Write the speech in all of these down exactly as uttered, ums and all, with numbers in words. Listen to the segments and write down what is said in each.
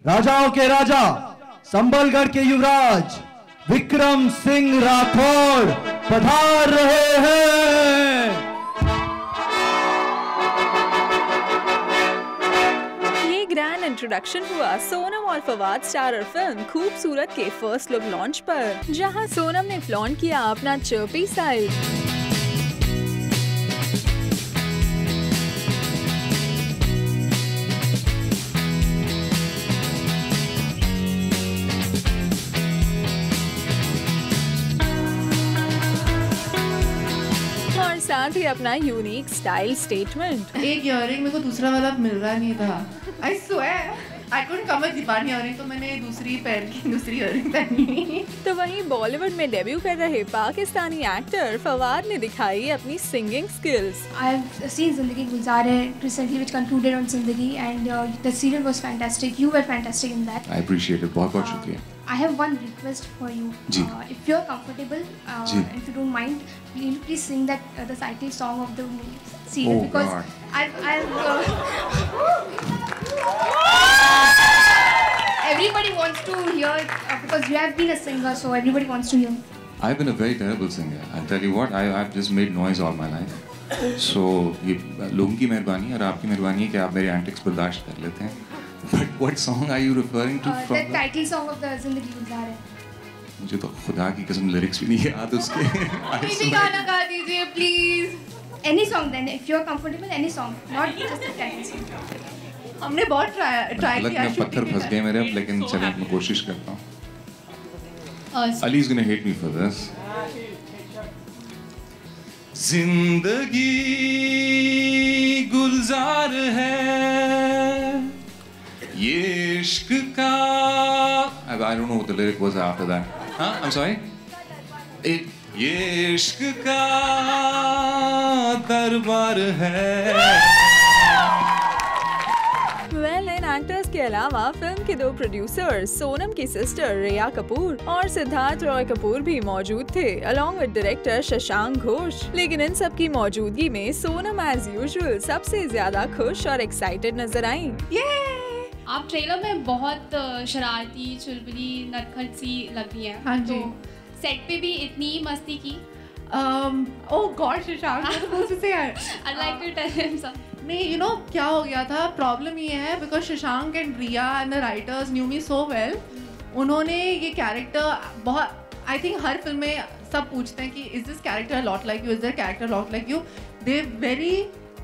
राजाओं के राजा, संबलगढ़ के युवराज विक्रम सिंह राठौर पधार रहे हैं। ये ग्रैंड इंट्रोडक्शन हुआ सोनम और फवाद स्टारर फिल्म खूबसूरत के फर्स्ट लुक लॉन्च पर, जहां सोनम ने फ्लॉन्ट किया अपना चर्पी साइड। साथ ही अपना यूनिक स्टाइल स्टेटमेंट। एक इयररिंग मेरे को दूसरा वाला मिल रहा नहीं था। I swear, I couldn't come with दीपानी इयररिंग, तो मैंने दूसरी पैर की दूसरी इयररिंग पहनी। तो वहीं बॉलीवुड में डेब्यू कर रहे पाकिस्तानी एक्टर फवाद ने दिखाई अपनी सिंगिंग स्किल्स। I've seen ज़िंदगी गुलजार है recently, which concluded on ज़िंदगी, and uh, the serial was fantastic. You were fantastic in that. I appreciate it. बहुत बहुत शुक्रिया। I have one request for you. Ji. Uh, if you're comfortable, uh, ji. if you don't mind, please, please sing that uh, the title song of the serial, oh, because God. I've, I've uh, everybody wants to hear uh, because you have been a singer, so everybody wants to hear. I've been a very terrible singer. I'll tell you what. I, I've just made noise all my life. So ये लोगों की मेहरबानी और आपकी मेहरबानी है कि आप मेरे antics बर्दाश्त कर लेते हैं। But what song are you referring to? Uh, from the title song of the ज़िंदगी गुलजार है। मुझे तो खुदा की कसम lyrics भी नहीं याद उसके। किसी गाना गा दीजिए please. Any song then, if you're comfortable, any song, not just the title song. हमने बहुत ट्राई ट्राई किया। में पत्थर फंस गए मेरे, लेकिन चलिए मैं कोशिश करता हूँ। Ali's gonna hate me for this. जिंदगी गुलजार है ये इश्क का। I don't know what the lyric was after that. Huh? I'm sorry. It, ये इश्क का दरबार है। वेल, इन एक्टर्स के अलावा फिल्म के दो प्रोड्यूसर सोनम की सिस्टर रिया कपूर और सिद्धार्थ रॉय कपूर भी मौजूद थे, along with director Shashank Ghosh. लेकिन इन सब की मौजूदगी में सोनम एज यूजुअल सबसे ज्यादा खुश और एक्साइटेड नजर आईं। आप ट्रेलर में बहुत शरारती, चुलबुली, नटखट सी लग रही हैं। हाँ जी। तो सेट पे भी इतनी मस्ती की। ओह गॉड शशांक, मैं तो पूछ से यार। I'd like to tell him something. नहीं, you know क्या हो गया था, प्रॉब्लम ये है because Shashank and Riya and the writers knew me so well. उन्होंने ये कैरेक्टर बहुत, आई थिंक हर फिल्म में सब पूछते हैं कि is this character lot like you, is this character lot like you. They very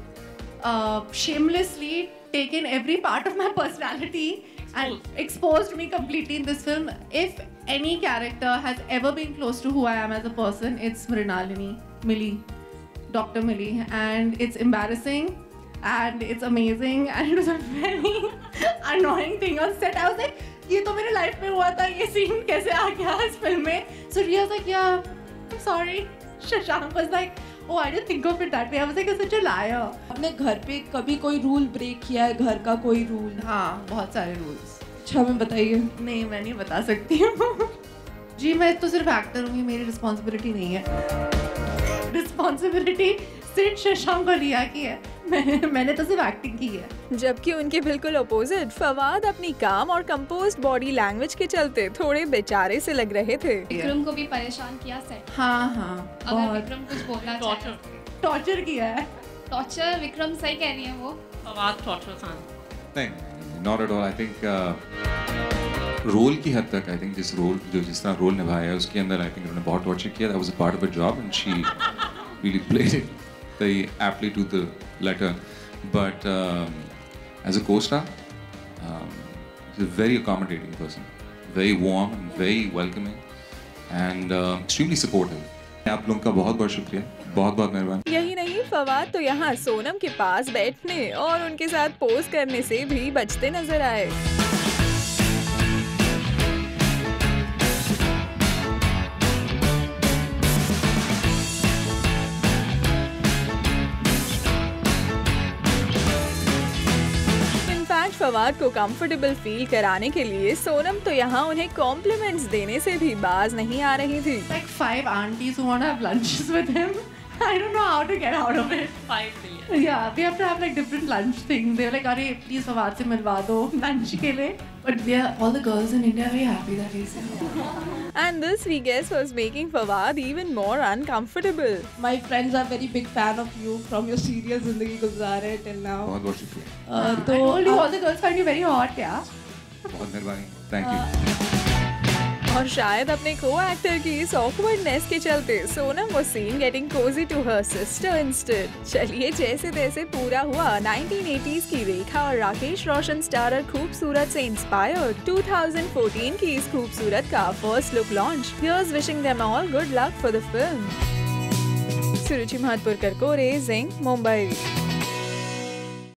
shamelessly taken every part of my personality and exposed me completely in this film. If any character has ever been close to who I am as a person, it's Mrinalini, Millie, Doctor Millie, and it's embarrassing and it's amazing and it was a very annoying thing on set. I was like, ये तो मेरे life में हुआ था, ये scene कैसे आ गया इस फिल्म में? So Riya was like, yeah, I'm sorry. Shashank was like, oh, I didn't think of it that way. I was like, such a liar. आपने घर पे कभी कोई रूल ब्रेक किया है, घर का कोई रूल? हाँ, बहुत सारे रूल्स। अच्छा, मैं बताइए। नहीं, मैं नहीं बता सकती हूँ। जी, मैं तो सिर्फ एक्टर हूँ, मेरी रिस्पॉन्सिबिलिटी नहीं है। रिस्पॉन्सिबिलिटी सिर्फ शशांक और रिया की है। मैंने मैंने तो सिर्फ एक्टिंग की है। जबकि उनके बिल्कुल अपोजिट फवाद अपनी काम और कंपोज्ड बॉडी लैंग्वेज के चलते थोड़े बेचारे से लग रहे थे। विक्रम को भी परेशान किया सेट। हाँ हाँ, अगर विक्रम कुछ बोलना चाहे। टॉर्चर किया है। टॉर्चर, विक्रम सही कह रही है वो। फवाद टॉर्चर खान। नहीं, not at all. I think role की हद तक, आई थिंक जिस रोल जो जिस तरह रोल निभाया है उसके अंदर आई थिंक उन्होंने बहुत टॉर्चर किया। That was a part of a job and she really played it very aptly to the letter. But um, as a co-star, um, he's a very accommodating person, very warm and very welcoming and uh, extremely supportive. आप लोगों का बहुत बहुत शुक्रिया, बहुत बहुत मेहरबानी। यही नहीं, फवाद तो यहाँ सोनम के पास बैठने और उनके साथ पोज करने से भी बचते नजर आए। फवाद को कंफर्टेबल फील कराने के लिए सोनम तो यहाँ उन्हें कॉम्प्लीमेंट्स देने से भी बाज नहीं आ रही थी। Like five aunties who want to have lunches with him. I don't know how to get out of it. Five million. Yeah, we have to have like different lunch things. They're like, "Arey, please Fawad se milwa do lunch ke liye." But we are all the girls in India are very happy that he's here. And this, we guess, was making Fawad even more uncomfortable. My friends are very big fan of you from your serial Zindagi Gulzar Hai till now. बहुत बहुत शुक्रिया. Uh, I told you all the girls find you very hot, yeah. बहुत मेहरबानी. Thank you. और शायद अपने को-एक्टर की इस awkwardness के चलते Sonam was seen getting cozy to her sister instead. चलिए जैसे तैसे पूरा हुआ नाइनटीन एटीज़ की रेखा और राकेश रोशन स्टारर खूबसूरत से इंस्पायर्ड टू थाउज़ेंड फोर्टीन की इस खूबसूरत का first look launch. Here's wishing them all good luck for the film. Suruchi महतपुर करकोरे, जिंग, मुंबई.